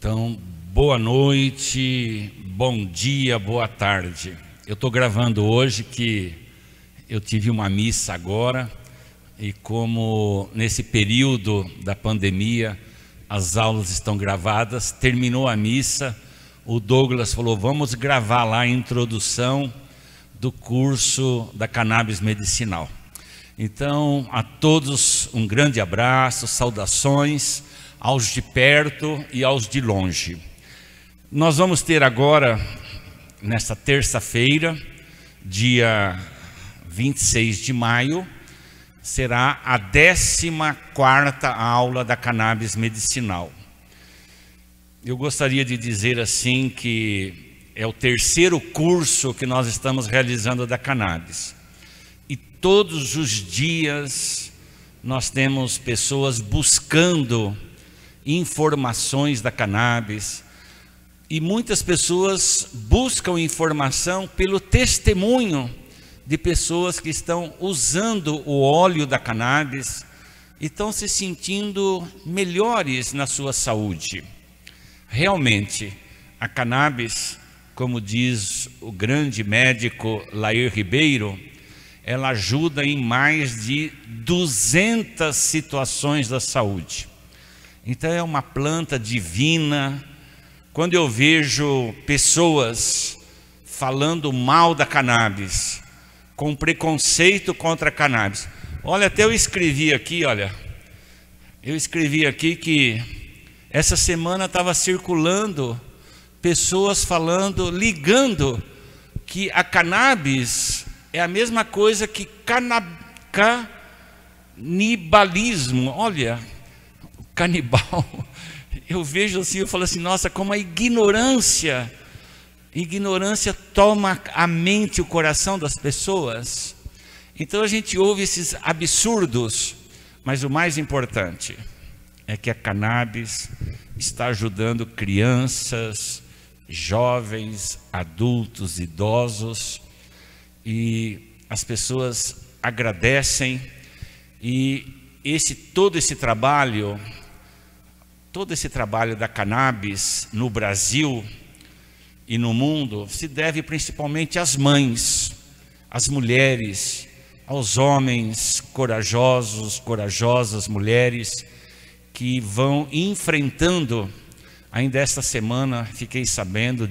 Então, boa noite, bom dia, boa tarde. Eu estou gravando hoje que eu tive uma missa agora e como nesse período da pandemia as aulas estão gravadas, terminou a missa, o Douglas falou, vamos gravar lá a introdução do curso da cannabis medicinal. Então, a todos um grande abraço, saudações aos de perto e aos de longe. Nós vamos ter agora, nesta terça-feira, dia 26 de maio, será a 14ª aula da cannabis medicinal. Eu gostaria de dizer assim que é o terceiro curso que nós estamos realizando da cannabis. E todos os dias nós temos pessoas buscando informações da cannabis. E muitas pessoas buscam informação pelo testemunho de pessoas que estão usando o óleo da cannabis e estão se sentindo melhores na sua saúde. Realmente, a cannabis, como diz o grande médico Lair Ribeiro, ela ajuda em mais de 200 situações da saúde. Então é uma planta divina. Quando eu vejo pessoas falando mal da cannabis, com preconceito contra a cannabis. Olha, até eu escrevi aqui, que essa semana estava circulando pessoas falando, ligando que a cannabis é a mesma coisa que canibalismo. Olha, canibal. Eu vejo assim, eu falo assim, nossa, como a ignorância toma a mente, o coração das pessoas. Então a gente ouve esses absurdos, mas o mais importante é que a cannabis está ajudando crianças, jovens, adultos, idosos, e as pessoas agradecem. E todo esse trabalho da cannabis no Brasil e no mundo se deve principalmente às mães, às mulheres, aos homens corajosos, corajosas mulheres que vão enfrentando. Ainda esta semana fiquei sabendo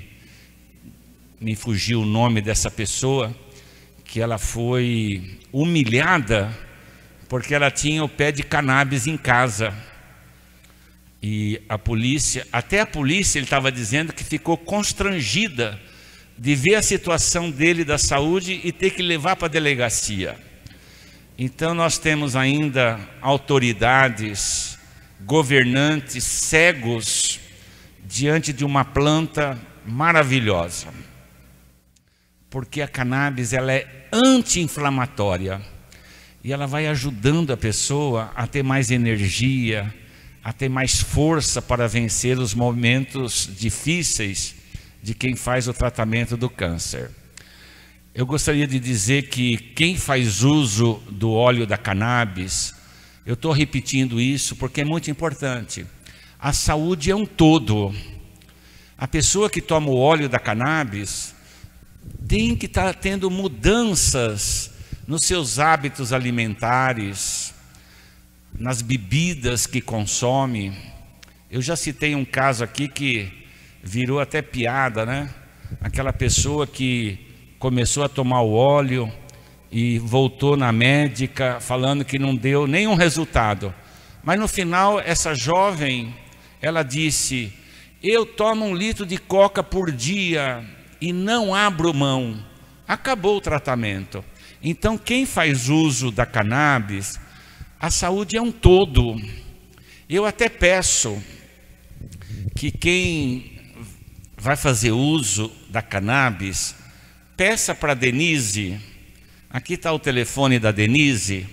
me fugiu o nome dessa pessoa, que ela foi humilhada porque ela tinha o pé de cannabis em casa. E até a polícia, ele estava dizendo que ficou constrangida de ver a situação dele da saúde e ter que levar para a delegacia. Então nós temos ainda autoridades, governantes cegos diante de uma planta maravilhosa. Porque a cannabis ela é anti-inflamatória e ela vai ajudando a pessoa a ter mais energia, a ter mais força para vencer os momentos difíceis de quem faz o tratamento do câncer. Eu gostaria de dizer que quem faz uso do óleo da cannabis, eu estou repetindo isso porque é muito importante. A saúde é um todo. A pessoa que toma o óleo da cannabis tem que estar tendo mudanças nos seus hábitos alimentares, nas bebidas que consome. Eu já citei um caso aqui que virou até piada, né? Aquela pessoa que começou a tomar o óleo e voltou na médica falando que não deu nenhum resultado. Mas no final, essa jovem, ela disse, eu tomo 1 litro de coca por dia e não abro mão. Acabou o tratamento. Então, quem faz uso da cannabis, a saúde é um todo. Eu até peço que quem vai fazer uso da cannabis, peça para a Denise, aqui está o telefone da Denise,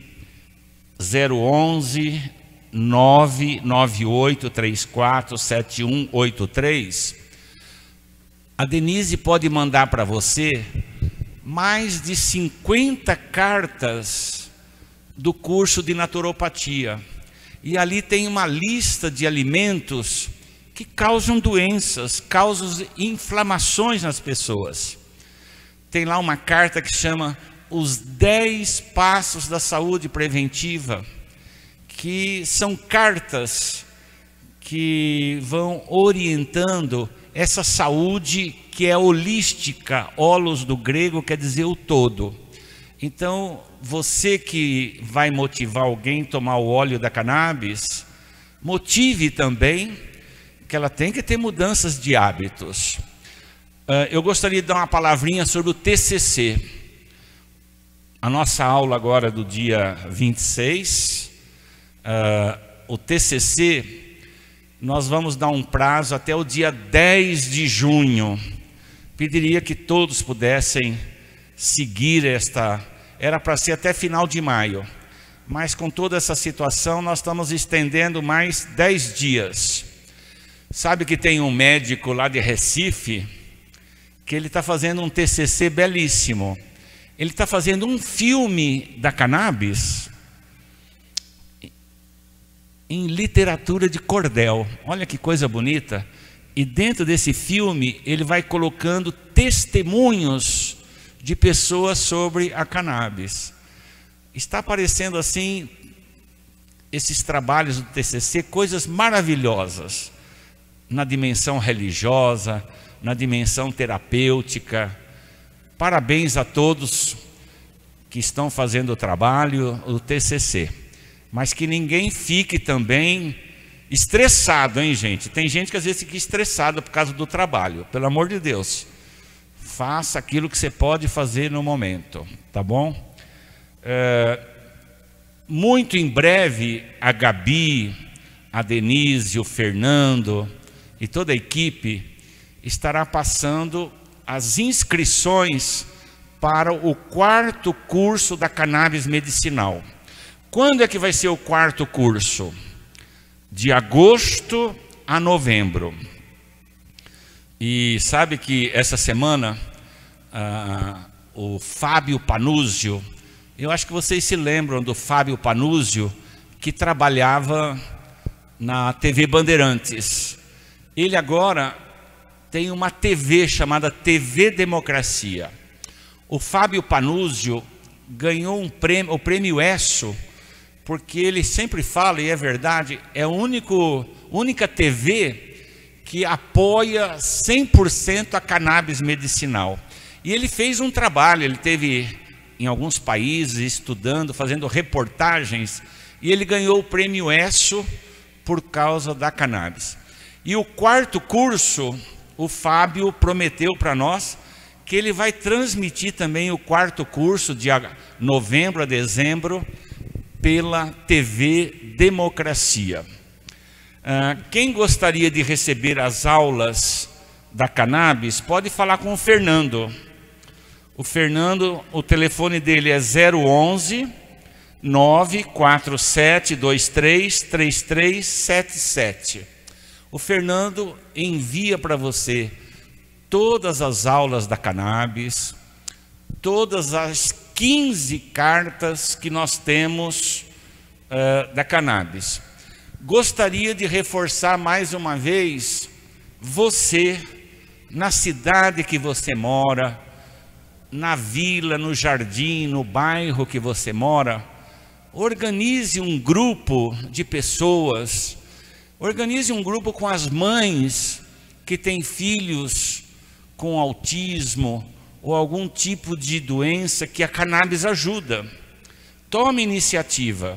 011 998347183. A Denise pode mandar para você mais de 50 cartas do curso de naturopatia. E ali tem uma lista de alimentos que causam doenças, causam inflamações nas pessoas. Tem lá uma carta que chama Os 10 Passos da Saúde Preventiva, que são cartas que vão orientando essa saúde que é holística. Holos do grego quer dizer o todo. Então, você que vai motivar alguém a tomar o óleo da cannabis, motive também que ela tem que ter mudanças de hábitos. Eu gostaria de dar uma palavrinha sobre o TCC. A nossa aula agora do dia 26, o TCC, nós vamos dar um prazo até o dia 10 de junho. Pediria que todos pudessem seguir esta... Era para ser até final de maio. Mas com toda essa situação, nós estamos estendendo mais 10 dias. Sabe que tem um médico lá de Recife, que ele está fazendo um TCC belíssimo. Ele está fazendo um filme da cannabis em literatura de cordel. Olha que coisa bonita. E dentro desse filme ele vai colocando testemunhos de pessoas sobre a cannabis. Está aparecendo assim, esses trabalhos do TCC, coisas maravilhosas, na dimensão religiosa, na dimensão terapêutica. Parabéns a todos que estão fazendo o trabalho do TCC. Mas que ninguém fique também estressado, hein, gente? Tem gente que às vezes fica estressada por causa do trabalho. Pelo amor de Deus, faça aquilo que você pode fazer no momento, tá bom? Muito em breve, a Gabi, a Denise, o Fernando e toda a equipe estará passando as inscrições para o 4º curso da cannabis medicinal. Quando é que vai ser o 4º curso? De agosto a novembro. E sabe que essa semana o Fábio Panúzio, eu acho que vocês se lembram do Fábio Panúzio, que trabalhava na TV Bandeirantes. Ele agora tem uma TV chamada TV Democracia. O Fábio Panúzio ganhou o prêmio ESSO, porque ele sempre fala, e é verdade, é a única TV que apoia 100% a cannabis medicinal. E ele fez um trabalho, ele teve em alguns países estudando, fazendo reportagens, e ele ganhou o prêmio ESSO por causa da cannabis. E o 4º curso, o Fábio prometeu para nós que ele vai transmitir também o 4º curso de novembro a dezembro pela TV Democracia. Quem gostaria de receber as aulas da cannabis, pode falar com o Fernando. O Fernando, o telefone dele é 011 94723 3377. O Fernando envia para você todas as aulas da cannabis, todas as 15 cartas que nós temos da cannabis. Gostaria de reforçar mais uma vez, você, na cidade que você mora, na vila, no jardim, no bairro que você mora, organize um grupo de pessoas, organize um grupo com as mães que têm filhos com autismo ou algum tipo de doença que a cannabis ajuda. Tome iniciativa.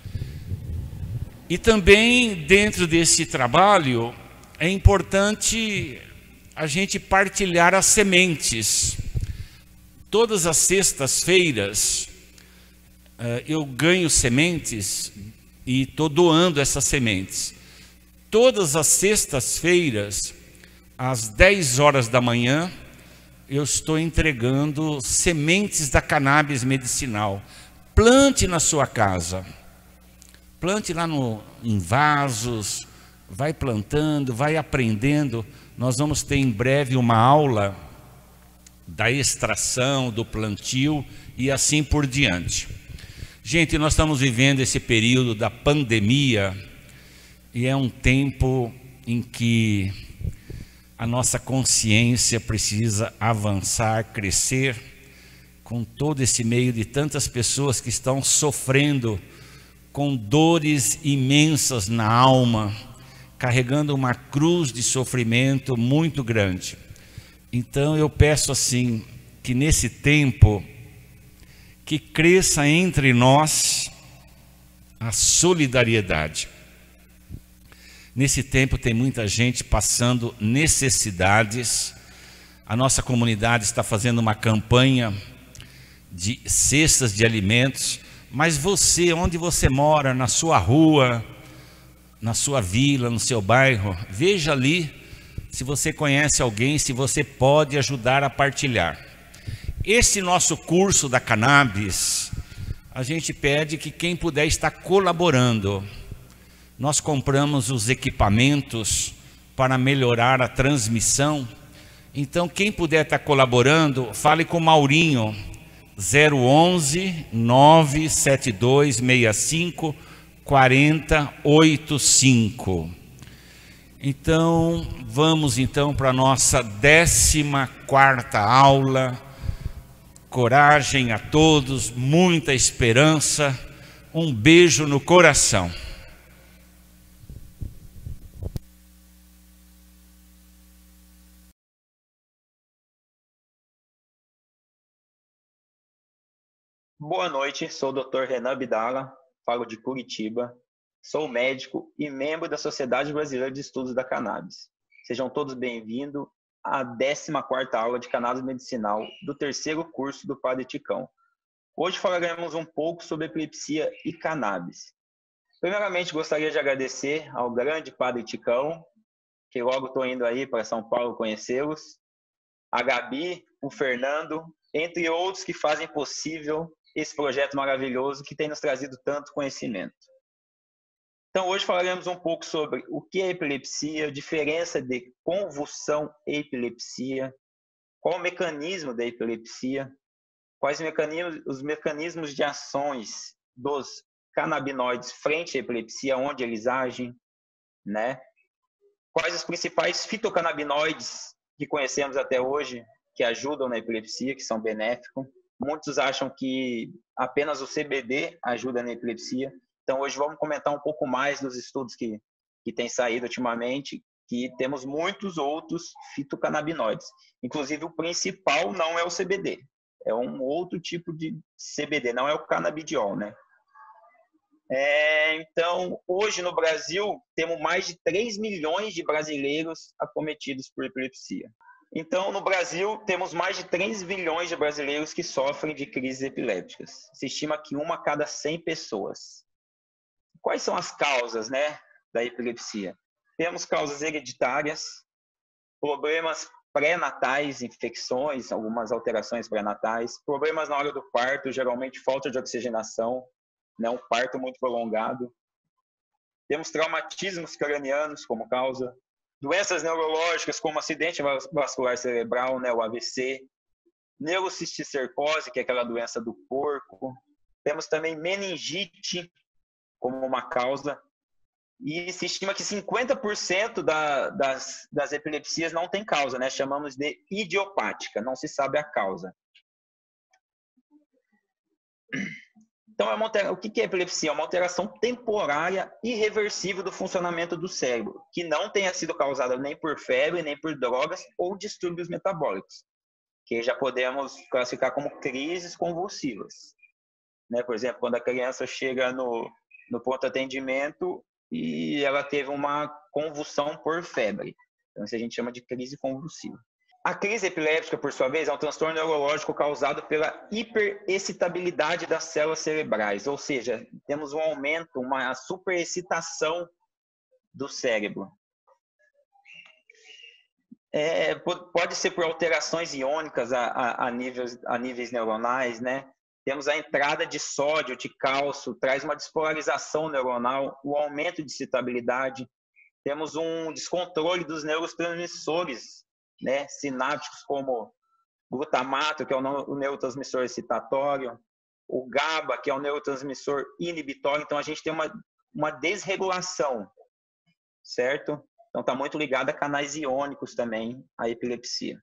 E também dentro desse trabalho é importante a gente partilhar as sementes. Todas as sextas-feiras eu ganho sementes e estou doando essas sementes. Todas as sextas-feiras, às 10 horas da manhã, eu estou entregando sementes da cannabis medicinal. Plante na sua casa. Plante lá em vasos, vai plantando, vai aprendendo. Nós vamos ter em breve uma aula da extração, do plantio e assim por diante. Gente, nós estamos vivendo esse período da pandemia e é um tempo em que a nossa consciência precisa avançar, crescer, com todo esse meio de tantas pessoas que estão sofrendo com dores imensas na alma, carregando uma cruz de sofrimento muito grande. Então eu peço assim, que nesse tempo, que cresça entre nós a solidariedade. Nesse tempo tem muita gente passando necessidades. A nossa comunidade está fazendo uma campanha de cestas de alimentos, mas você, onde você mora, na sua rua, na sua vila, no seu bairro, veja ali se você conhece alguém, se você pode ajudar a partilhar. Esse nosso curso da Cannabis, a gente pede que quem puder estar colaborando. Nós compramos os equipamentos para melhorar a transmissão. Então quem puder estar colaborando, fale com o Maurinho, 011 97265 4085. Então vamos para a nossa 14ª aula. Coragem a todos, muita esperança, um beijo no coração. Boa noite, sou o Dr. Renan Abdala, falo de Curitiba, sou médico e membro da Sociedade Brasileira de Estudos da Cannabis. Sejam todos bem-vindos à 14ª aula de Cannabis Medicinal do 3º curso do Padre Ticão. Hoje falaremos um pouco sobre epilepsia e cannabis. Primeiramente, gostaria de agradecer ao grande Padre Ticão, que logo estou indo aí para São Paulo conhecê-los, a Gabi, o Fernando, entre outros que fazem possível esse projeto maravilhoso que tem nos trazido tanto conhecimento. Então, hoje falaremos um pouco sobre o que é epilepsia, diferença de convulsão e epilepsia, qual o mecanismo da epilepsia, quais os mecanismos de ações dos canabinoides frente à epilepsia, onde eles agem, né? Quais os principais fitocannabinoides que conhecemos até hoje que ajudam na epilepsia, que são benéficos. Muitos acham que apenas o CBD ajuda na epilepsia. Então, hoje vamos comentar um pouco mais dos estudos que têm saído ultimamente, que temos muitos outros fitocannabinoides. Inclusive, o principal não é o CBD, é um outro tipo de CBD, não é o canabidiol, né? Então, hoje no Brasil, temos mais de 3 milhões de brasileiros acometidos por epilepsia. Então, no Brasil, temos mais de 3 milhões de brasileiros que sofrem de crises epilépticas. Se estima que 1 a cada 100 pessoas. Quais são as causas, né, da epilepsia? Temos causas hereditárias, problemas pré-natais, infecções, algumas alterações pré-natais, problemas na hora do parto, geralmente falta de oxigenação, né, um parto muito prolongado. Temos traumatismos cranianos como causa, doenças neurológicas como acidente vascular cerebral, né, o AVC, neurocisticercose, que é aquela doença do porco. Temos também meningite como uma causa. E se estima que 50% das epilepsias não tem causa, né? Chamamos de idiopática, não se sabe a causa. Então, o que é epilepsia? É uma alteração temporária irreversível do funcionamento do cérebro, que não tenha sido causada nem por febre, nem por drogas ou distúrbios metabólicos, que já podemos classificar como crises convulsivas. Né? Por exemplo, quando a criança chega no ponto de atendimento e ela teve uma convulsão por febre. Então, isso a gente chama de crise convulsiva. A crise epiléptica, por sua vez, é um transtorno neurológico causado pela hiperexcitabilidade das células cerebrais, ou seja, temos um aumento, uma superexcitação do cérebro. Pode ser por alterações iônicas a níveis neuronais, né? Temos a entrada de sódio, de cálcio, traz uma despolarização neuronal, o aumento de excitabilidade. Temos um descontrole dos neurotransmissores, né, sinápticos, como glutamato, que é o neurotransmissor excitatório, o GABA, que é o neurotransmissor inibitório. Então, a gente tem uma desregulação, certo? Então, está muito ligado a canais iônicos também, a epilepsia.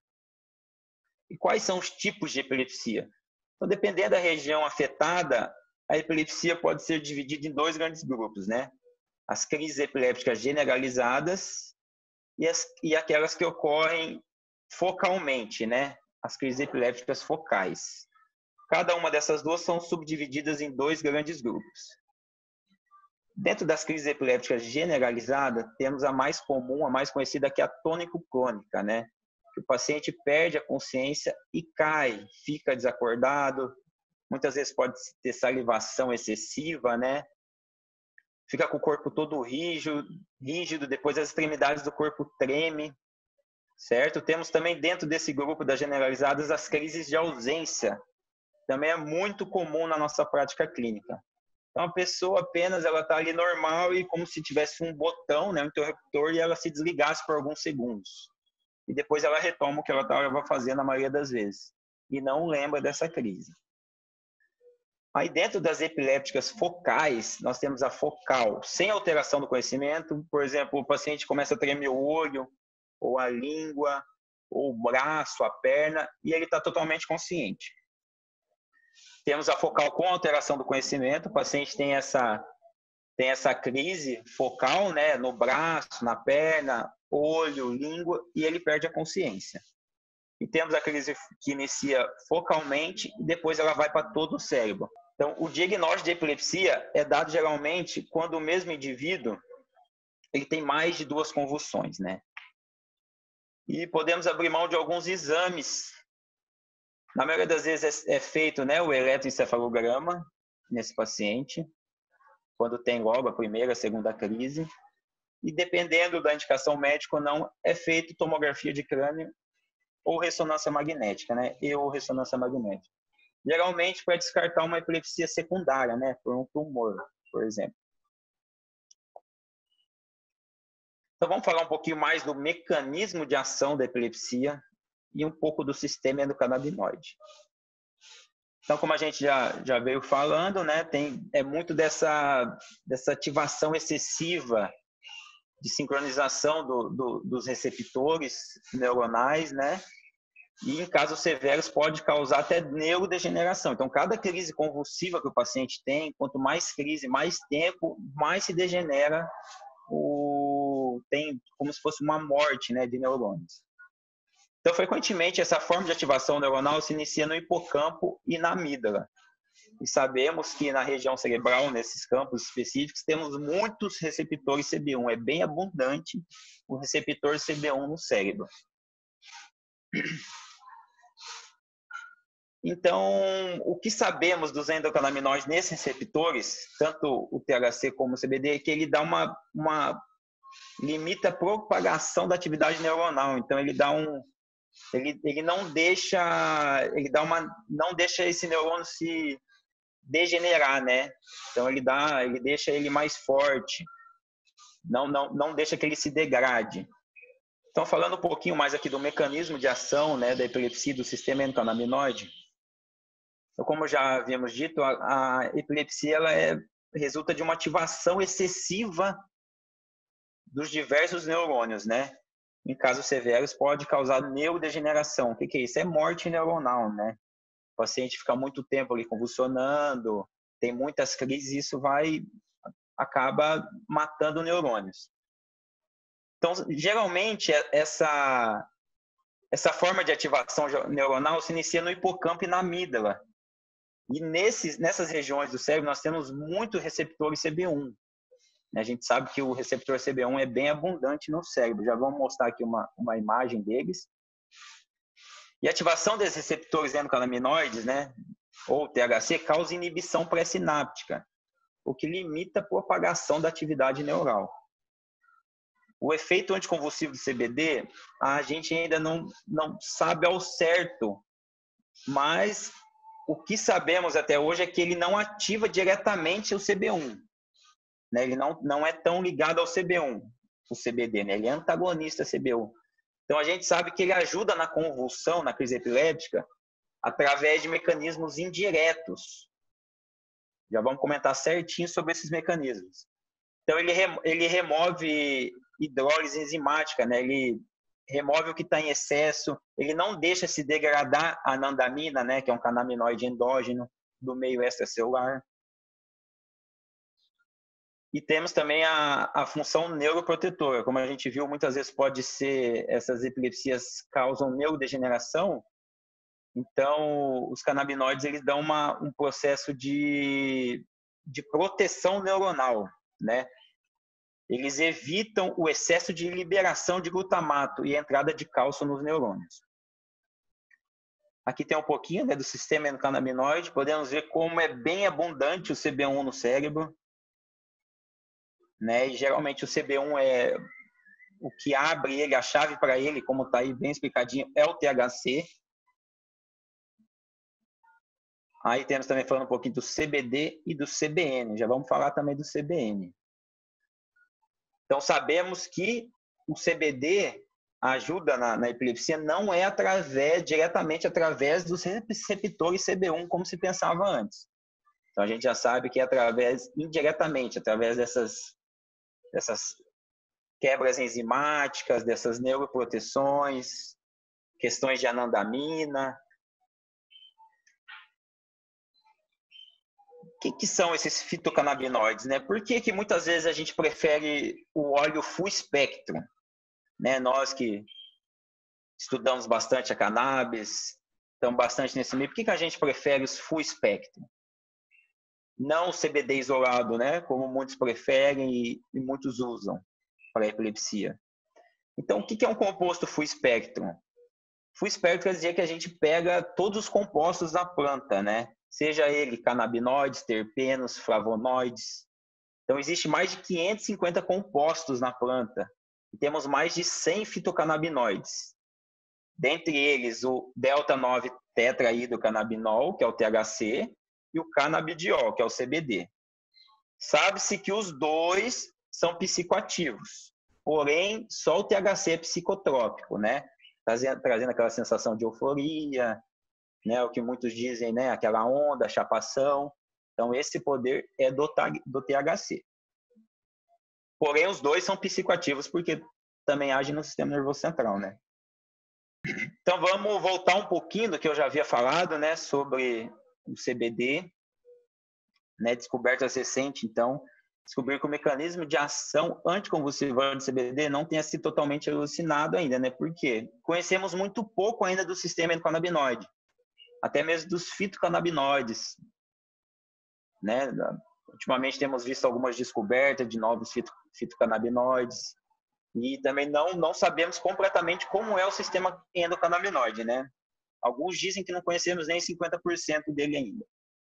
E quais são os tipos de epilepsia? Então, dependendo da região afetada, a epilepsia pode ser dividida em dois grandes grupos, né? As crises epilépticas generalizadas e aquelas que ocorrem focalmente, né? As crises epilépticas focais. Cada uma dessas duas são subdivididas em dois grandes grupos. Dentro das crises epilépticas generalizadas, temos a mais comum, a mais conhecida, que é a tônico-clônica, né? Que o paciente perde a consciência e cai, fica desacordado, muitas vezes pode ter salivação excessiva, né? Fica com o corpo todo rígido, depois as extremidades do corpo tremem, certo? Temos também dentro desse grupo das generalizadas as crises de ausência. Também é muito comum na nossa prática clínica. Então a pessoa apenas ela está ali normal e como se tivesse um botão, né, um interruptor, e ela se desligasse por alguns segundos. E depois ela retoma o que ela estava fazendo na maioria das vezes. E não lembra dessa crise. Aí dentro das epilépticas focais, nós temos a focal sem alteração do conhecimento. Por exemplo, o paciente começa a tremer o olho, ou a língua, ou o braço, a perna, e ele está totalmente consciente. Temos a focal com alteração do conhecimento. O paciente tem essa crise focal, né, no braço, na perna, olho, língua, e ele perde a consciência. E temos a crise que inicia focalmente e depois ela vai para todo o cérebro. Então, o diagnóstico de epilepsia é dado geralmente quando o mesmo indivíduo ele tem mais de 2 convulsões, né? E podemos abrir mão de alguns exames. Na maioria das vezes é feito, né, o eletroencefalograma nesse paciente, quando tem logo a primeira, a segunda crise. E dependendo da indicação médica ou não, é feito tomografia de crânio ou ressonância magnética, né? Ou ressonância magnética. Geralmente para descartar uma epilepsia secundária, né? Por um tumor, por exemplo. Então vamos falar um pouquinho mais do mecanismo de ação da epilepsia e um pouco do sistema endocannabinoide. Então, como a gente já veio falando, né? É muito dessa ativação excessiva de sincronização dos receptores neuronais, né? E em casos severos pode causar até neurodegeneração. Então, cada crise convulsiva que o paciente tem, quanto mais crise, mais tempo, mais se degenera, tem como se fosse uma morte, né, de neurônios. Então, frequentemente, essa forma de ativação neuronal se inicia no hipocampo e na amígdala. E sabemos que na região cerebral, nesses campos específicos, temos muitos receptores CB1. É bem abundante o receptor CB1 no cérebro. Então, o que sabemos dos endocannabinoides nesses receptores, tanto o THC como o CBD, é que ele dá limita a propagação da atividade neuronal. Então, ele não deixa esse neurônio se degenerar, né? Então, ele deixa ele mais forte, não deixa que ele se degrade. Então, falando um pouquinho mais aqui do mecanismo de ação, né, da epilepsia, do sistema endocannabinoide. Então, como já havíamos dito, a epilepsia resulta de uma ativação excessiva dos diversos neurônios, né? Em casos severos, pode causar neurodegeneração. O que é isso? É morte neuronal, né? O paciente fica muito tempo ali convulsionando, tem muitas crises, e isso acaba matando neurônios. Então, geralmente, essa forma de ativação neuronal se inicia no hipocampo e na amígdala. E nessas regiões do cérebro, nós temos muitos receptores CB1. A gente sabe que o receptor CB1 é bem abundante no cérebro. Já vamos mostrar aqui uma imagem deles. E a ativação desses receptores endocannabinoides, né, ou THC, causa inibição pré-sináptica, o que limita a propagação da atividade neural. O efeito anticonvulsivo do CBD, a gente ainda não sabe ao certo, mas o que sabemos até hoje é que ele não ativa diretamente o CB1. Né? Ele não é tão ligado ao CB1, o CBD, né? Ele é antagonista ao CB1. Então, a gente sabe que ele ajuda na convulsão, na crise epiléptica, através de mecanismos indiretos. Já vamos comentar certinho sobre esses mecanismos. Então, ele remove hidrólise enzimática, né? Ele remove o que está em excesso, ele não deixa se degradar a anandamina, né? Que é um canabinoide endógeno do meio extracelular. E temos também a função neuroprotetora. Como a gente viu, muitas vezes pode ser, essas epilepsias causam neurodegeneração. Então, os canabinoides, eles dão um processo de proteção neuronal, né? Eles evitam o excesso de liberação de glutamato e a entrada de cálcio nos neurônios. Aqui tem um pouquinho, né, do sistema endocannabinoide. Podemos ver como é bem abundante o CB1 no cérebro, né? E geralmente o CB1 é o que abre ele, a chave para ele, como está aí bem explicadinho, é o THC. Aí temos também falando um pouquinho do CBD e do CBN. Já vamos falar também do CBN. Então, sabemos que o CBD ajuda na epilepsia não é diretamente através dos receptores CB1, como se pensava antes. Então, a gente já sabe que é indiretamente, através dessas quebras enzimáticas, dessas neuroproteções, questões de anandamina. O que são esses fitocannabinoides, né? Por que muitas vezes a gente prefere o óleo full espectro, né? Nós que estudamos bastante a cannabis, estamos bastante nesse meio, por que a gente prefere os full espectro? Não o CBD isolado, né? Como muitos preferem e muitos usam para a epilepsia. Então, o que é um composto full espectro? Full espectro quer dizer que a gente pega todos os compostos da planta, né? Seja ele canabinoides, terpenos, flavonoides. Então, existe mais de 550 compostos na planta. E temos mais de 100 fitocannabinoides. Dentre eles, o delta-9-tetrahidrocannabinol, que é o THC, e o canabidiol, que é o CBD. Sabe-se que os dois são psicoativos. Porém, só o THC é psicotrópico, né? Trazendo aquela sensação de euforia, né, o que muitos dizem, né, aquela onda, chapação. Então, esse poder é do THC. Porém, os dois são psicoativos porque também agem no sistema nervoso central, né? Então, vamos voltar um pouquinho do que eu já havia falado, né, sobre o CBD, né, descobertas recentes. Então, descobrir que o mecanismo de ação anticonvulsivante do CBD não tenha sido totalmente elucidado ainda, né? Por quê? Conhecemos muito pouco ainda do sistema endocannabinoide, até mesmo dos fitocannabinoides, né? Ultimamente temos visto algumas descobertas de novos fitocannabinoides e também não sabemos completamente como é o sistema endocannabinoide, né? Alguns dizem que não conhecemos nem 50% dele ainda.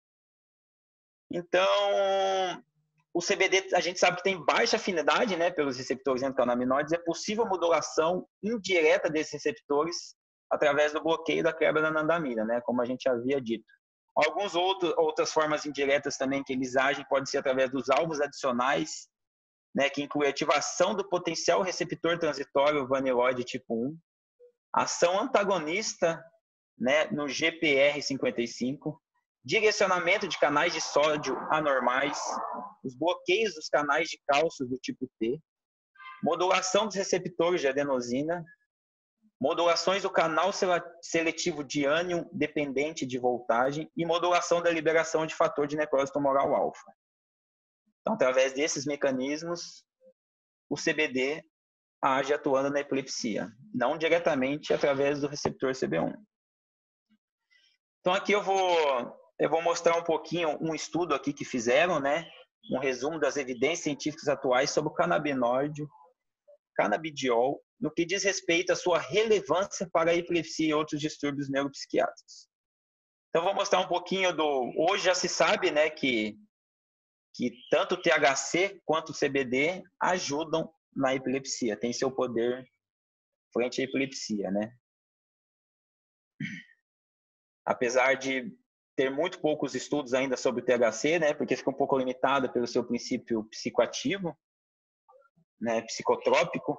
Então, o CBD, a gente sabe que tem baixa afinidade, né, pelos receptores endocannabinoides. É possível modulação indireta desses receptores através do bloqueio da quebra da anandamina, né, como a gente havia dito. Outras formas indiretas também que eles agem pode ser através dos alvos adicionais, né, que inclui a ativação do potencial receptor transitório vaniloide tipo 1, ação antagonista, né, no GPR55, direcionamento de canais de sódio anormais, os bloqueios dos canais de cálcio do tipo T, modulação dos receptores de adenosina, modulações do canal seletivo de ânion dependente de voltagem e modulação da liberação de fator de necrose tumoral alfa. Então, através desses mecanismos, o CBD age atuando na epilepsia, não diretamente através do receptor CB1. Então, aqui eu vou mostrar um pouquinho um estudo aqui que fizeram, né? Um resumo das evidências científicas atuais sobre o canabinoide, canabidiol, no que diz respeito à sua relevância para a epilepsia e outros distúrbios neuropsiquiátricos. Então, vou mostrar um pouquinho Hoje já se sabe, né, que tanto o THC quanto o CBD ajudam na epilepsia, tem seu poder frente à epilepsia, né? Apesar de ter muito poucos estudos ainda sobre o THC, né, porque fica um pouco limitado pelo seu princípio psicoativo, né, psicotrópico.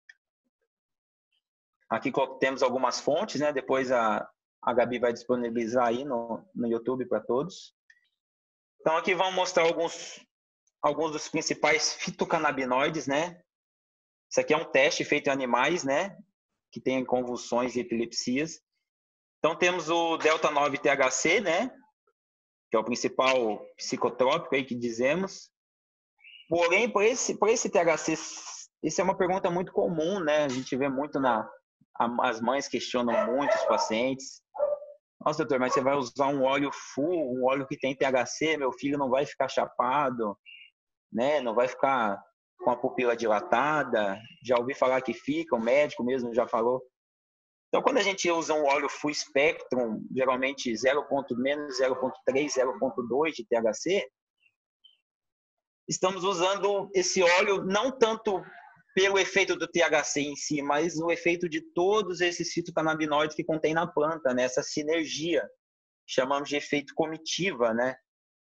Aqui temos algumas fontes, né, depois a Gabi vai disponibilizar aí no YouTube para todos. Então aqui vamos mostrar alguns dos principais fitocannabinoides, né, Isso aqui é um teste feito em animais, né? Que tem convulsões e epilepsias. Então, temos o delta-9-THC, né? Que é o principal psicotrópico aí que dizemos. Porém, por esse THC, isso é uma pergunta muito comum, né? A gente vê muito as mães questionam muito os pacientes. Nossa, doutor, mas você vai usar um óleo full, um óleo que tem THC, meu filho não vai ficar chapado, né? Não vai ficar com a pupila dilatada. Já ouvi falar que fica, o médico mesmo já falou. Então, quando a gente usa um óleo full spectrum, geralmente menos 0,3, 0,2 de THC, estamos usando esse óleo não tanto pelo efeito do THC em si, mas o efeito de todos esses fitocannabinoides que contém na planta, né? Essa sinergia, chamamos de efeito comitiva, né?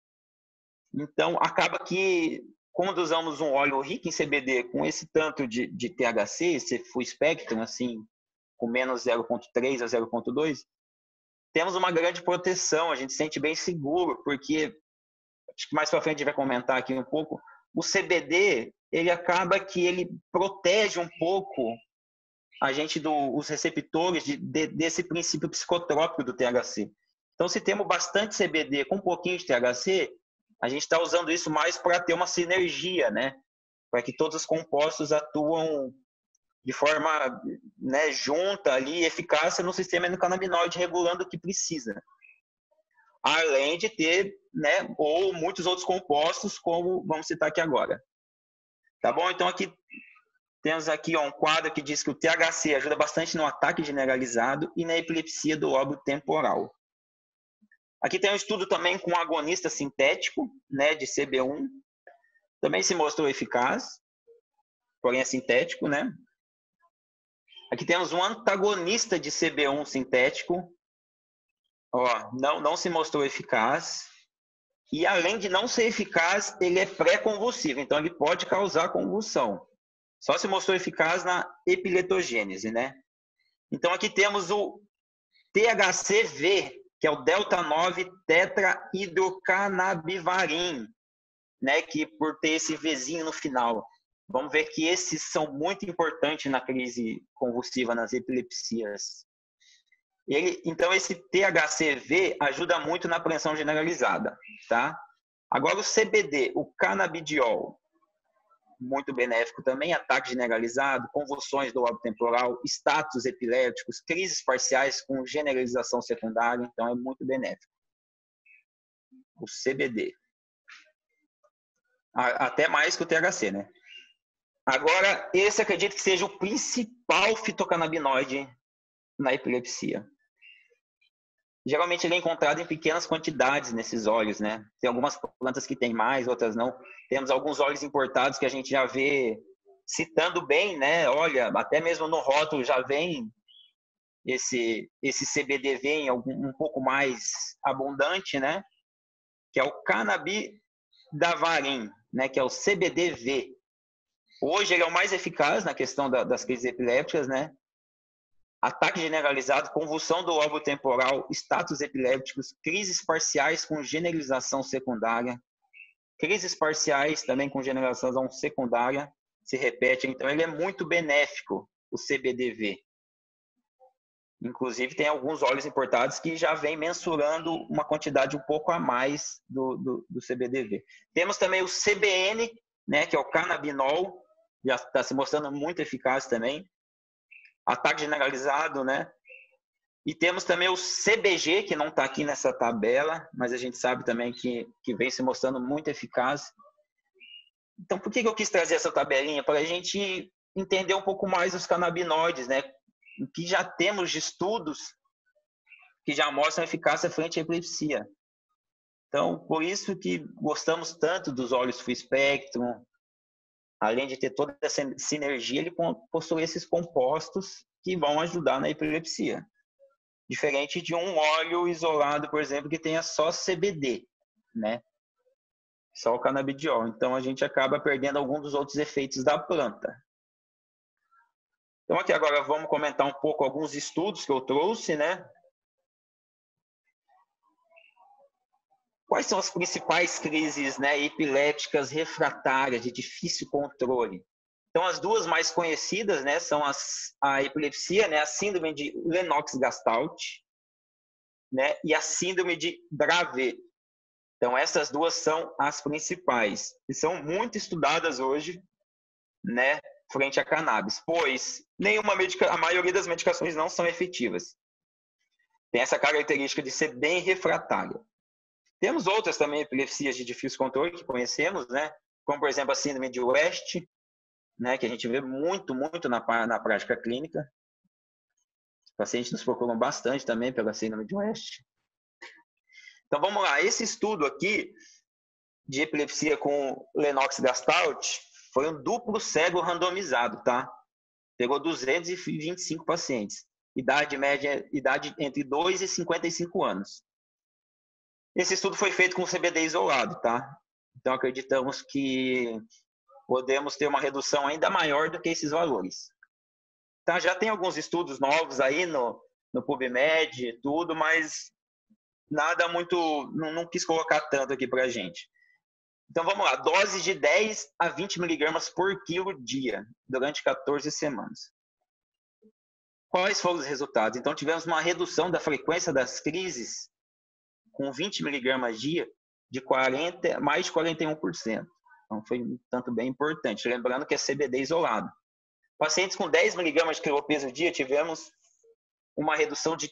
Então, acaba que quando usamos um óleo rico em CBD com esse tanto de THC, esse full spectrum, assim, com menos 0,3 a 0,2, temos uma grande proteção, a gente se sente bem seguro, porque, acho que mais para frente a gente vai comentar aqui um pouco, o CBD, ele acaba que ele protege um pouco a gente os receptores desse princípio psicotrópico do THC. Então, se temos bastante CBD com um pouquinho de THC, a gente está usando isso mais para ter uma sinergia, né? Para que todos os compostos atuam de forma, né, junta ali, eficácia no sistema endocannabinoide, regulando o que precisa. Além de ter, né, ou muitos outros compostos, como vamos citar aqui agora. Tá bom? Então, aqui temos aqui um quadro que diz que o THC ajuda bastante no ataque generalizado e na epilepsia do lobo temporal. Aqui tem um estudo também com um agonista sintético, né, de CB1. Também se mostrou eficaz, porém é sintético, né? Aqui temos um antagonista de CB1 sintético. Ó, não se mostrou eficaz. E além de não ser eficaz, ele é pré-convulsivo, então ele pode causar convulsão. Só se mostrou eficaz na epiletogênese, né? Então aqui temos o THCV, que é o delta-9-tetrahidrocannabivarin, né? Que por ter esse Vzinho no final. Vamos ver que esses são muito importantes na crise convulsiva, nas epilepsias. Então, esse THCV ajuda muito na apreensão generalizada, tá? Agora, o CBD, o canabidiol, muito benéfico também, ataque generalizado, convulsões do lobo temporal, status epiléticos, crises parciais com generalização secundária, então é muito benéfico. O CBD. Até mais que o THC, né? Agora, esse acredito que seja o principal fitocannabinoide na epilepsia. Geralmente ele é encontrado em pequenas quantidades nesses óleos, né? Tem algumas plantas que tem mais, outras não. Temos alguns óleos importados que a gente já vê citando bem, né? Olha, até mesmo no rótulo já vem esse CBDV um pouco mais abundante, né? Que é o cannabidivarin, né? Que é o CBDV. Hoje ele é o mais eficaz na questão das crises epilépticas, né? Ataque generalizado, convulsão do lobo temporal, status epilépticos, crises parciais com generalização secundária, crises parciais também com generalização secundária se repetem. Então, ele é muito benéfico, o CBDV. Inclusive, tem alguns óleos importados que já vêm mensurando uma quantidade um pouco a mais do CBDV. Temos também o CBN, né, que é o cannabinol, já está se mostrando muito eficaz também. Ataque generalizado, né? E temos também o CBG, que não está aqui nessa tabela, mas a gente sabe também que vem se mostrando muito eficaz. Então, por que eu quis trazer essa tabelinha? Para a gente entender um pouco mais os canabinoides, né? O que já temos de estudos que já mostram eficácia frente à epilepsia. Então, por isso que gostamos tanto dos óleos full spectrum. Além de ter toda essa sinergia, ele possui esses compostos que vão ajudar na epilepsia. Diferente de um óleo isolado, por exemplo, que tenha só CBD, né? Só o canabidiol. Então, a gente acaba perdendo alguns dos outros efeitos da planta. Então, aqui agora vamos comentar um pouco alguns estudos que eu trouxe, né? Quais são as principais crises, né, epilépticas refratárias de difícil controle? Então, as duas mais conhecidas, né, são a epilepsia, né, a síndrome de Lennox-Gastaut, né, e a síndrome de Dravet. Então, essas duas são as principais e são muito estudadas hoje, né, frente à cannabis, pois a maioria das medicações não são efetivas. Tem essa característica de ser bem refratária. Temos outras também epilepsias de difícil controle que conhecemos, né, como, por exemplo, a síndrome de West, né, que a gente vê muito na prática clínica. Os pacientes nos procuram bastante também pela síndrome de West. Então, vamos lá. Esse estudo aqui de epilepsia com Lennox-Gastaut foi um duplo cego randomizado, tá? Pegou 225 pacientes. Idade média, idade entre 2 e 55 anos. Esse estudo foi feito com CBD isolado, tá? Então, acreditamos que podemos ter uma redução ainda maior do que esses valores. Tá? Já tem alguns estudos novos aí no PubMed e tudo, mas nada muito, não quis colocar tanto aqui para a gente. Então, vamos lá. Dose de 10 a 20 miligramas por quilo dia, durante 14 semanas. Quais foram os resultados? Então, tivemos uma redução da frequência das crises com 20 miligramas dia de mais de 41%. Então, foi um tanto bem importante. Lembrando que é CBD isolado. Pacientes com 10 miligramas de quilopeso dia tivemos uma redução de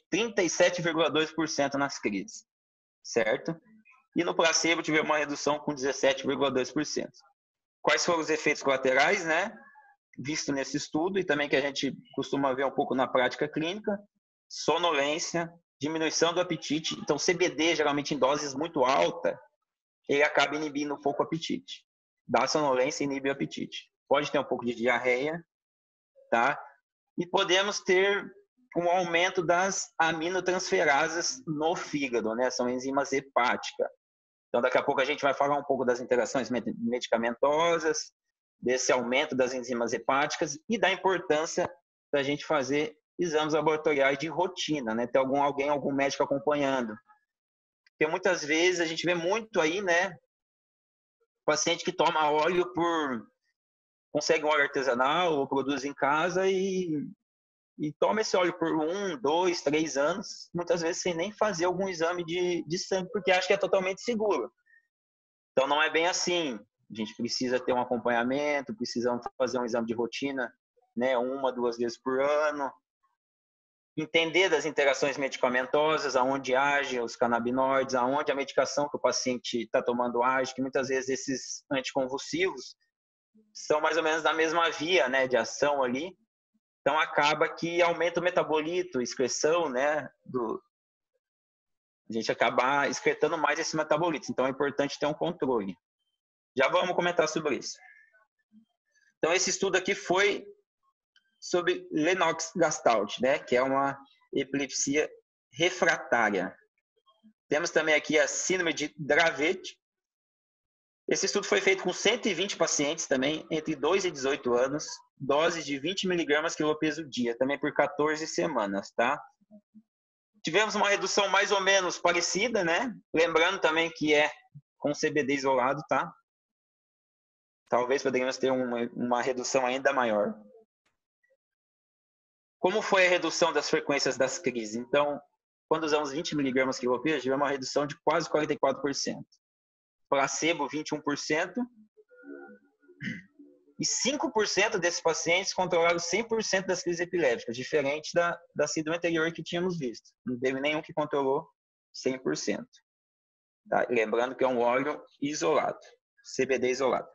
37,2% nas crises, certo? E no placebo tivemos uma redução com 17,2%. Quais foram os efeitos colaterais, né? Visto nesse estudo e também que a gente costuma ver um pouco na prática clínica: sonolência, diminuição do apetite. Então, CBD, geralmente em doses muito altas, ele acaba inibindo um pouco o apetite. Dá sonolência e inibe o apetite. Pode ter um pouco de diarreia, tá? E podemos ter um aumento das aminotransferasas no fígado, né? São enzimas hepáticas. Então, daqui a pouco a gente vai falar um pouco das interações medicamentosas, desse aumento das enzimas hepáticas e da importância da gente fazer exames laboratoriais de rotina, né? Ter algum médico acompanhando. Porque muitas vezes a gente vê muito aí, né? Paciente que toma óleo consegue um óleo artesanal ou produz em casa e toma esse óleo por 1, 2, 3 anos, muitas vezes sem nem fazer algum exame de sangue, porque acha que é totalmente seguro. Então, não é bem assim. A gente precisa ter um acompanhamento, precisamos fazer um exame de rotina, né, 1, 2 vezes por ano. Entender das interações medicamentosas, aonde agem os canabinoides, aonde a medicação que o paciente está tomando age, que muitas vezes esses anticonvulsivos são mais ou menos na mesma via, né, de ação ali. Então, acaba que aumenta o metabolito, excreção, né, a gente acaba excretando mais esse metabolito. Então, é importante ter um controle. Já vamos comentar sobre isso. Então, esse estudo aqui foi sobre Lennox-Gastaut, né, que é uma epilepsia refratária. Temos também aqui a síndrome de Dravet. Esse estudo foi feito com 120 pacientes também, entre 2 e 18 anos, doses de 20 miligramas quilopeso dia, também por 14 semanas, tá? Tivemos uma redução mais ou menos parecida, né? Lembrando também que é com CBD isolado, tá? Talvez poderíamos ter uma redução ainda maior. Como foi a redução das frequências das crises? Então, quando usamos 20 miligramas quilopeso, tivemos uma redução de quase 44%. Placebo, 21%. E 5% desses pacientes controlaram 100% das crises epilépticas, diferente da síndrome anterior que tínhamos visto. Não teve nenhum que controlou 100%. Tá? Lembrando que é um óleo isolado, CBD isolado.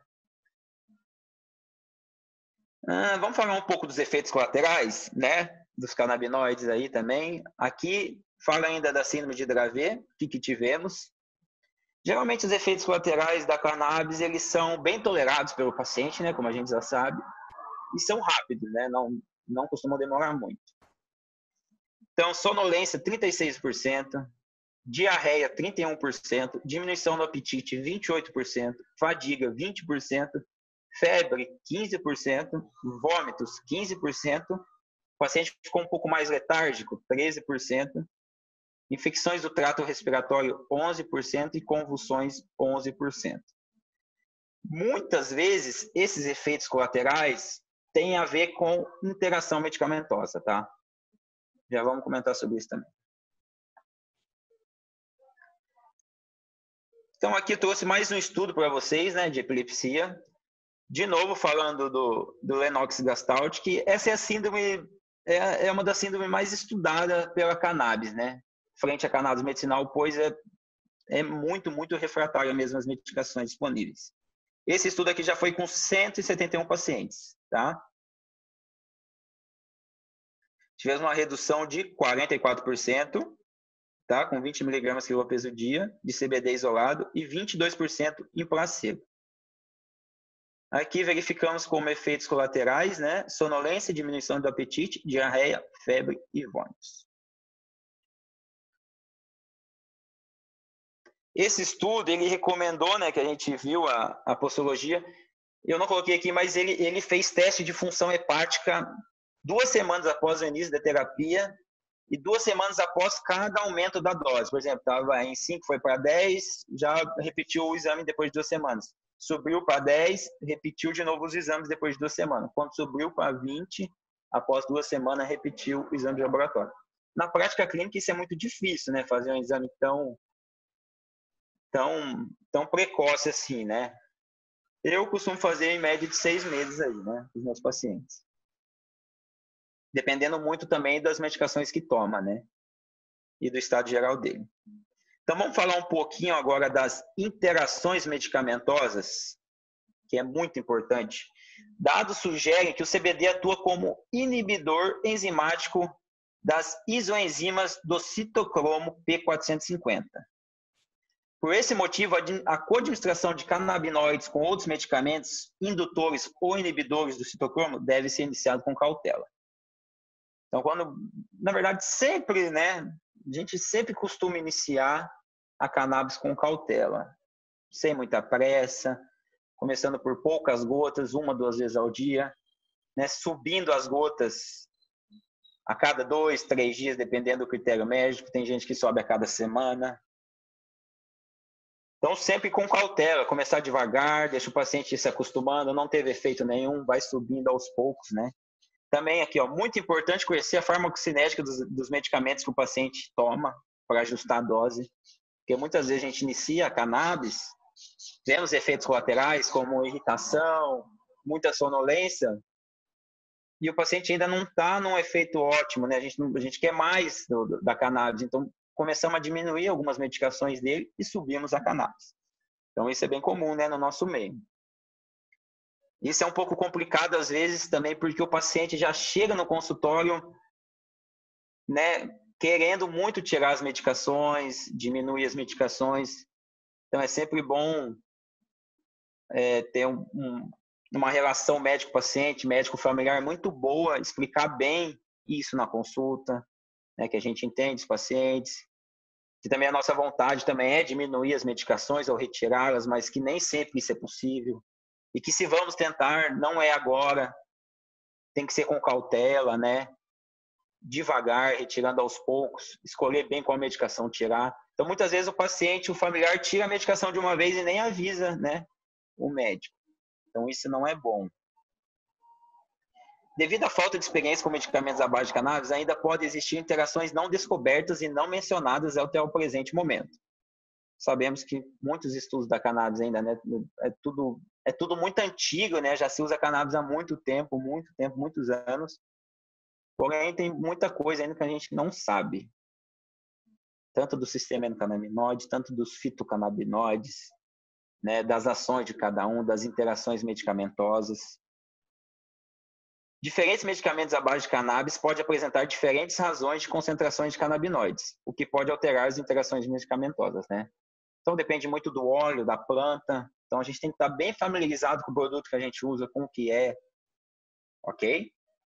Vamos falar um pouco dos efeitos colaterais, né? Dos canabinoides aí também. Aqui fala ainda da síndrome de Dravet, que tivemos. Geralmente os efeitos colaterais da cannabis, eles são bem tolerados pelo paciente, né, como a gente já sabe, e são rápidos, né, não costumam demorar muito. Então, sonolência 36%, diarreia 31%, diminuição do apetite 28%, fadiga 20%, febre 15%, vômitos 15%, o paciente ficou um pouco mais letárgico 13%, infecções do trato respiratório, 11%, e convulsões, 11%. Muitas vezes, esses efeitos colaterais têm a ver com interação medicamentosa, tá? Já vamos comentar sobre isso também. Então, aqui eu trouxe mais um estudo para vocês, né, de epilepsia. De novo, falando do Lennox-Gastaut, que essa é a síndrome, é uma das síndromes mais estudadas pela cannabis, né? Frente à cannabis medicinal, pois é muito, muito refratária mesmo às medicações disponíveis. Esse estudo aqui já foi com 171 pacientes, tá? Tivemos uma redução de 44%, tá? Com 20 mg quilo peso dia de CBD isolado e 22% em placebo. Aqui verificamos como efeitos colaterais, né? Sonolência, diminuição do apetite, diarreia, febre e vômitos. Esse estudo, ele recomendou, né, que a gente viu a postologia, eu não coloquei aqui, mas ele fez teste de função hepática 2 semanas após o início da terapia e 2 semanas após cada aumento da dose. Por exemplo, estava em 5, foi para 10, já repetiu o exame depois de 2 semanas. Subiu para 10, repetiu de novo os exames depois de 2 semanas. Quando subiu para 20, após 2 semanas, repetiu o exame de laboratório. Na prática clínica, isso é muito difícil, né? Fazer um exame tão precoce assim, né? Eu costumo fazer em média de 6 meses aí, né? Com os meus pacientes. Dependendo muito também das medicações que toma, né? E do estado geral dele. Então, vamos falar um pouquinho agora das interações medicamentosas, que é muito importante. Dados sugerem que o CBD atua como inibidor enzimático das isoenzimas do citocromo P450. Por esse motivo, a coadministração de canabinoides com outros medicamentos, indutores ou inibidores do citocromo, deve ser iniciado com cautela. Então, na verdade, sempre, né, a gente sempre costuma iniciar a cannabis com cautela, sem muita pressa, começando por poucas gotas, 1, 2 vezes ao dia, né, subindo as gotas a cada 2, 3 dias, dependendo do critério médico. Tem gente que sobe a cada semana. Então, sempre com cautela, começar devagar, deixa o paciente ir se acostumando, não teve efeito nenhum, vai subindo aos poucos, né? Também aqui, ó, muito importante conhecer a farmacocinética dos medicamentos que o paciente toma para ajustar a dose, porque muitas vezes a gente inicia a cannabis, vemos efeitos colaterais como irritação, muita sonolência, e o paciente ainda não está num efeito ótimo, né? A gente quer mais da cannabis, então começamos a diminuir algumas medicações dele e subimos a cannabis. Então isso é bem comum, né, no nosso meio. Isso é um pouco complicado às vezes também porque o paciente já chega no consultório, né, querendo muito tirar as medicações, diminuir as medicações. Então é sempre bom ter uma relação médico-paciente, médico-familiar muito boa, explicar bem isso na consulta, né, que a gente entende os pacientes, que também a nossa vontade também é diminuir as medicações ou retirá-las, mas que nem sempre isso é possível. E que se vamos tentar, não é agora, tem que ser com cautela, né? Devagar, retirando aos poucos, escolher bem qual medicação tirar. Então, muitas vezes o paciente, o familiar, tira a medicação de uma vez e nem avisa, né, o médico. Então, isso não é bom. Devido à falta de experiência com medicamentos à base de cannabis, ainda pode existir interações não descobertas e não mencionadas até o presente momento. Sabemos que muitos estudos da cannabis ainda, né, é tudo muito antigo, né, já se usa cannabis há muito tempo, muitos anos. Porém, tem muita coisa ainda que a gente não sabe. Tanto do sistema endocannabinoide, tanto dos fitocannabinoides, né, das ações de cada um, das interações medicamentosas. Diferentes medicamentos à base de cannabis podem apresentar diferentes razões de concentrações de canabinoides, o que pode alterar as interações medicamentosas, né? Então, depende muito do óleo, da planta. Então, a gente tem que estar bem familiarizado com o produto que a gente usa, com o que é. Ok?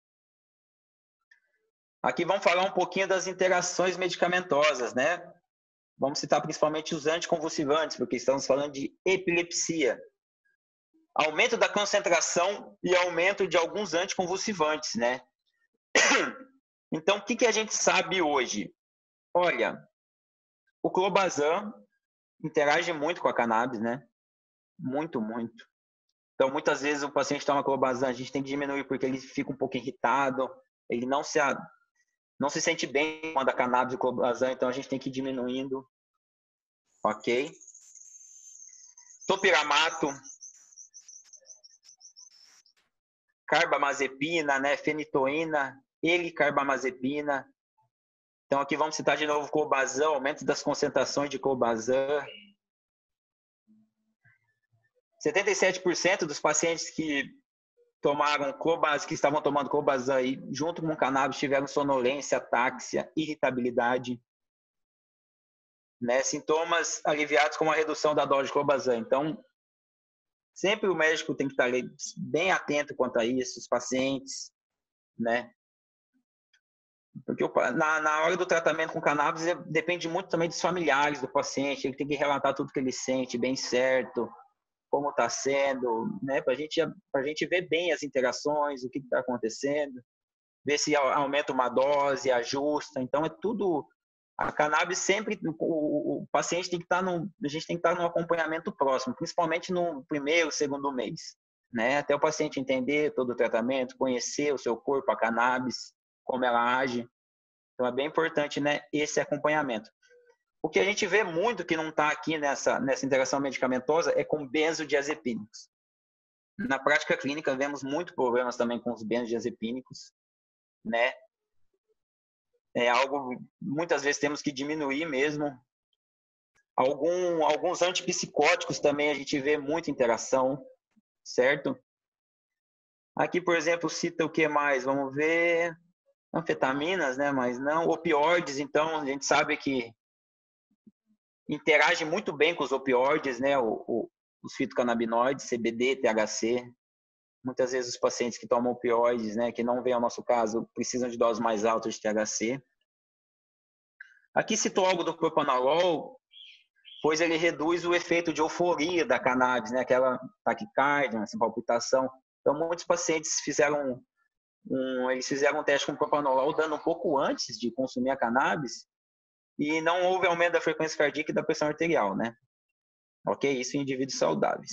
Aqui vamos falar um pouquinho das interações medicamentosas, né? Vamos citar principalmente os anticonvulsivantes, porque estamos falando de epilepsia. Aumento da concentração e aumento de alguns anticonvulsivantes, né? Então, o que a gente sabe hoje? Olha, o clobazam interage muito com a cannabis, né? Muito, muito. Então, muitas vezes o paciente toma clobazam, a gente tem que diminuir porque ele fica um pouco irritado, ele não se sente bem quando a cannabis e o clobazam, então a gente tem que ir diminuindo, ok? Topiramato, carbamazepina, né, fenitoína, L-carbamazepina. Então, aqui vamos citar de novo clobazam, aumento das concentrações de clobazam. 77% dos pacientes que tomaram clobazam, que estavam tomando clobazam aí, junto com cannabis, tiveram sonolência, atáxia, irritabilidade, né? Sintomas aliviados com a redução da dose de clobazam. Então, sempre o médico tem que estar bem atento quanto a isso, os pacientes, né? Porque na hora do tratamento com cannabis depende muito também dos familiares do paciente, ele tem que relatar tudo que ele sente bem certo, como está sendo, né? Para a gente ver bem as interações, o que está acontecendo, ver se aumenta uma dose, ajusta. Então, é tudo... A cannabis sempre... O paciente tem que estar a gente tem que estar no acompanhamento próximo, principalmente no primeiro, segundo mês, né? Até o paciente entender todo o tratamento, conhecer o seu corpo, a cannabis, como ela age. Então, é bem importante, né, esse acompanhamento. O que a gente vê muito que não está aqui nessa interação medicamentosa é com benzodiazepínicos. Na prática clínica, vemos muitos problemas também com os benzodiazepínicos, né? É algo, muitas vezes, temos que diminuir mesmo. Alguns antipsicóticos também a gente vê muita interação, certo? Aqui, por exemplo, cita o que mais? Vamos ver... Anfetaminas, né? Mas não opioides, então a gente sabe que interage muito bem com os opioides, né? Os fitocannabinoides, CBD, THC. Muitas vezes os pacientes que tomam opioides, né, que não vem ao nosso caso, precisam de doses mais altas de THC. Aqui citou algo do propanolol, pois ele reduz o efeito de euforia da cannabis, né? Aquela taquicardia, essa palpitação. Então, muitos pacientes fizeram um teste com propanolol dando um pouco antes de consumir a cannabis e não houve aumento da frequência cardíaca e da pressão arterial, né? Ok? Isso em indivíduos saudáveis.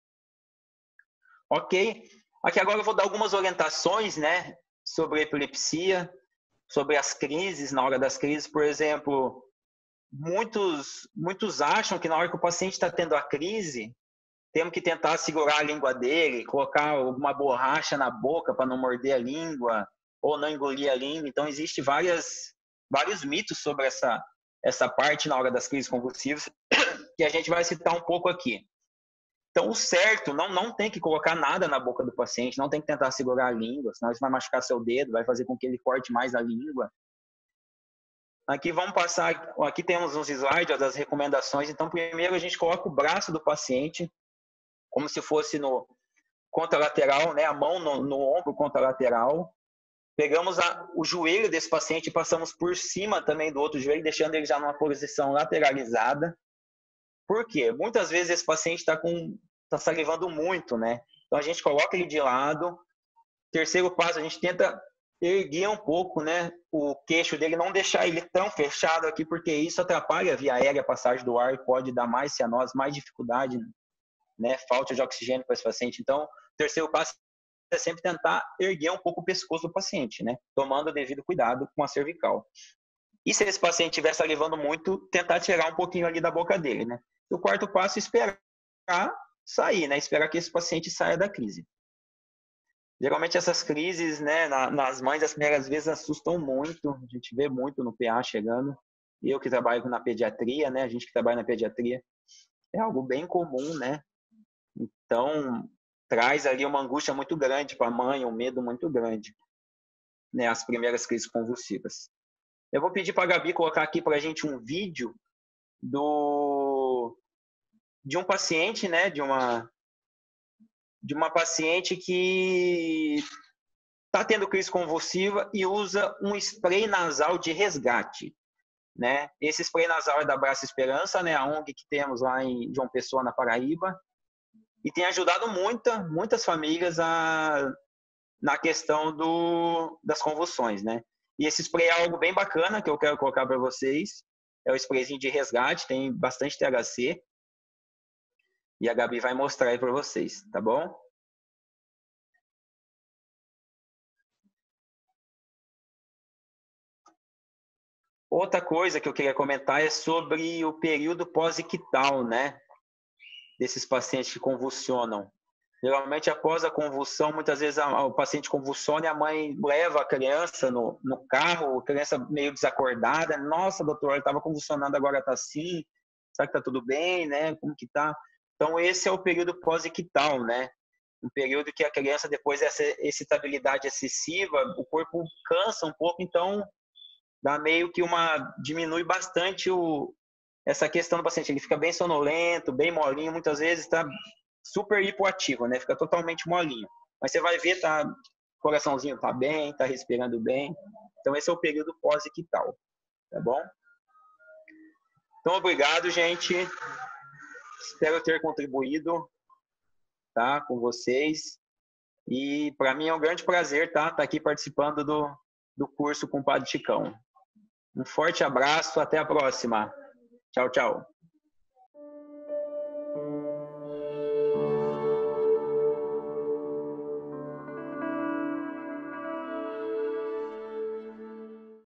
Ok? Aqui agora eu vou dar algumas orientações, né? Sobre a epilepsia, sobre as crises, na hora das crises, por exemplo, muitos acham que na hora que o paciente está tendo a crise, temos que tentar segurar a língua dele, colocar alguma borracha na boca para não morder a língua, ou não engolir a língua. Então, existem vários mitos sobre essa parte na hora das crises convulsivas, que a gente vai citar um pouco aqui. Então, o certo, não tem que colocar nada na boca do paciente, não tem que tentar segurar a língua, senão isso vai machucar seu dedo, vai fazer com que ele corte mais a língua. Aqui vamos passar, aqui temos uns slides das recomendações. Então, primeiro a gente coloca o braço do paciente, como se fosse no contralateral, né? A mão no ombro contralateral. Pegamos o joelho desse paciente e passamos por cima também do outro joelho, deixando ele já numa posição lateralizada. Por quê? Muitas vezes esse paciente está salivando muito, né? Então a gente coloca ele de lado. Terceiro passo, a gente tenta erguer um pouco, né, o queixo dele, não deixar ele tão fechado aqui, porque isso atrapalha a via aérea, a passagem do ar, e pode dar mais cianose, mais dificuldade, né, falta de oxigênio para esse paciente. Então, o terceiro passo é sempre tentar erguer um pouco o pescoço do paciente, né, tomando o devido cuidado com a cervical. E se esse paciente estiver salivando muito, tentar tirar um pouquinho ali da boca dele, né. E o quarto passo é esperar sair, né, esperar que esse paciente saia da crise. Geralmente essas crises, né, nas mães, as primeiras vezes assustam muito, a gente vê muito no PA chegando. Eu que trabalho na pediatria, né, a gente que trabalha na pediatria, é algo bem comum, né? Então, traz ali uma angústia muito grande para a mãe, um medo muito grande, né, as primeiras crises convulsivas. Eu vou pedir para a Gabi colocar aqui para a gente um vídeo de um paciente, né, de uma paciente que está tendo crise convulsiva e usa um spray nasal de resgate, né? Esse spray nasal é da Braça Esperança, né? A ONG que temos lá em João Pessoa, na Paraíba, e tem ajudado muitas famílias na questão das convulsões, né? E esse spray é algo bem bacana que eu quero colocar para vocês. É o sprayzinho de resgate, tem bastante THC. E a Gabi vai mostrar aí para vocês, tá bom? Outra coisa que eu queria comentar é sobre o período pós-ictal, né? Desses pacientes que convulsionam. Geralmente, após a convulsão, muitas vezes o paciente convulsiona e a mãe leva a criança no carro, a criança meio desacordada. Nossa, doutor, ele estava convulsionando, agora está assim. Será que está tudo bem, né? Como que está? Então, esse é o período pós-ictal, né? Um período que a criança, depois dessa excitabilidade excessiva, o corpo cansa um pouco, então dá meio que diminui bastante essa questão do paciente. Ele fica bem sonolento, bem molinho, muitas vezes está super hipoativo, né? Fica totalmente molinho. Mas você vai ver, o coraçãozinho tá bem, tá respirando bem. Então esse é o período pós-ictal, tá bom? Então obrigado, gente. Espero ter contribuído, tá, com vocês. E para mim é um grande prazer, tá aqui participando do curso com o Padre Chicão. Um forte abraço, até a próxima. Tchau, tchau.